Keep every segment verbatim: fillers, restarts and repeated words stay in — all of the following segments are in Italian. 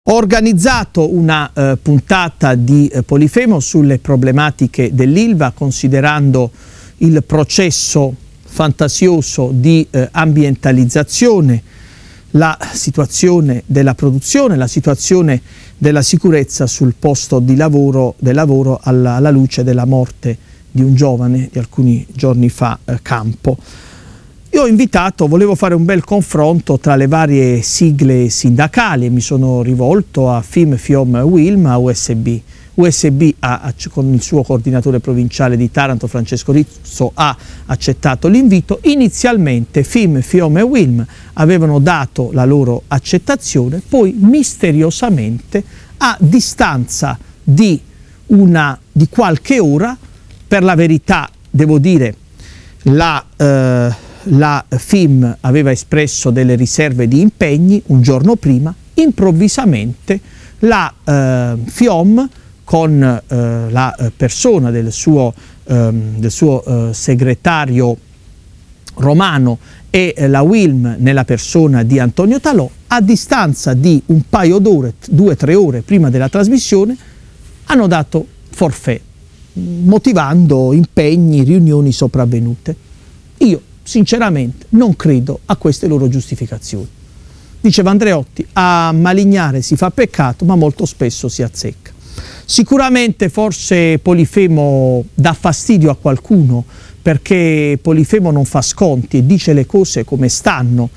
Ho organizzato una eh, puntata di eh, Polifemo sulle problematiche dell'Ilva, considerando il processo fantasioso di eh, ambientalizzazione, la situazione della produzione, la situazione della sicurezza sul posto di lavoro, del lavoro alla, alla luce della morte di un giovane di alcuni giorni fa a eh, Campo. Io ho invitato, volevo fare un bel confronto tra le varie sigle sindacali e mi sono rivolto a F I M, F I O M, U I L M, a U S B. U S B ha, ha, con il suo coordinatore provinciale di Taranto, Francesco Rizzo, ha accettato l'invito. Inizialmente F I M, F I O M e U I L M avevano dato la loro accettazione, poi misteriosamente a distanza di, una, di qualche ora, per la verità devo dire la... Eh, la F I M aveva espresso delle riserve di impegni un giorno prima, improvvisamente la eh, F I O M con eh, la persona del suo, eh, del suo eh, segretario Romano e eh, la U I L M nella persona di Antonio Talò, a distanza di un paio d'ore, due o tre ore prima della trasmissione, hanno dato forfait, motivando impegni, riunioni sopravvenute. Io sinceramente non credo a queste loro giustificazioni. Diceva Andreotti, a malignare si fa peccato, ma molto spesso si azzecca. Sicuramente forse Polifemo dà fastidio a qualcuno, perché Polifemo non fa sconti e dice le cose come stanno,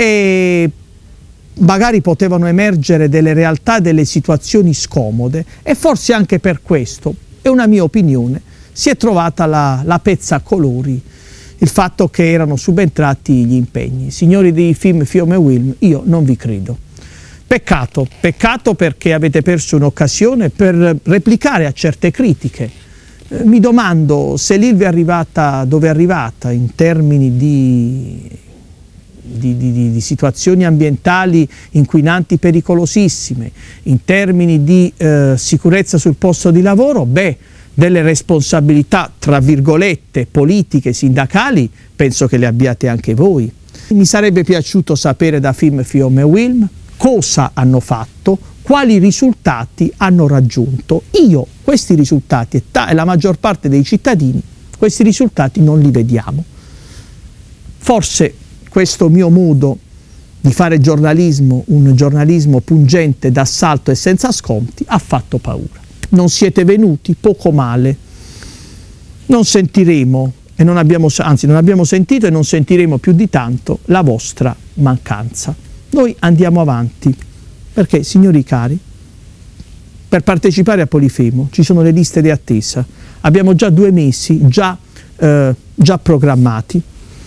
e magari potevano emergere delle realtà, delle situazioni scomode, e forse anche per questo, è una mia opinione, si è trovata la, la pezza a colori, il fatto che erano subentrati gli impegni. Signori di F I M, F I O M e U I L M, io non vi credo. Peccato, peccato perché avete perso un'occasione per replicare a certe critiche. Eh, mi domando se l'Ilva è arrivata dove è arrivata in termini di, di, di, di situazioni ambientali inquinanti pericolosissime, in termini di eh, sicurezza sul posto di lavoro. Beh, delle responsabilità, tra virgolette, politiche, sindacali, penso che le abbiate anche voi. Mi sarebbe piaciuto sapere da F I M, F I O M e U I L M cosa hanno fatto, quali risultati hanno raggiunto. Io questi risultati, e la maggior parte dei cittadini, questi risultati non li vediamo. Forse questo mio modo di fare giornalismo, un giornalismo pungente, d'assalto e senza sconti, ha fatto paura. Non siete venuti, poco male, non sentiremo, e non abbiamo, anzi non abbiamo sentito e non sentiremo più di tanto la vostra mancanza. Noi andiamo avanti, perché, signori cari, per partecipare a Polifemo ci sono le liste di attesa, abbiamo già due mesi già, eh, già programmati.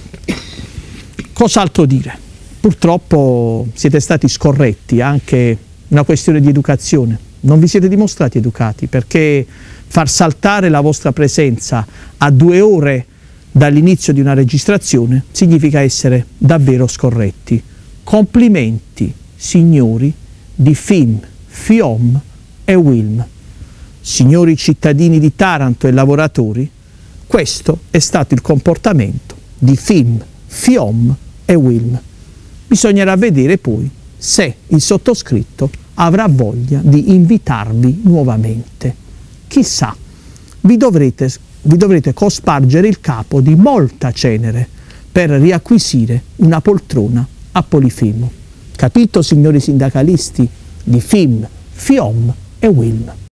Cos'altro dire? Purtroppo siete stati scorretti, anche una questione di educazione. Non vi siete dimostrati educati, perché far saltare la vostra presenza a due ore dall'inizio di una registrazione significa essere davvero scorretti. Complimenti, signori di F I M, F I O M e U I L M. Signori cittadini di Taranto e lavoratori, questo è stato il comportamento di F I M, F I O M e U I L M. Bisognerà vedere poi se il sottoscritto avrà voglia di invitarvi nuovamente. Chissà, vi dovrete, vi dovrete cospargere il capo di molta cenere per riacquisire una poltrona a Polifemo. Capito, signori sindacalisti di F I M, F I O M e U I L M?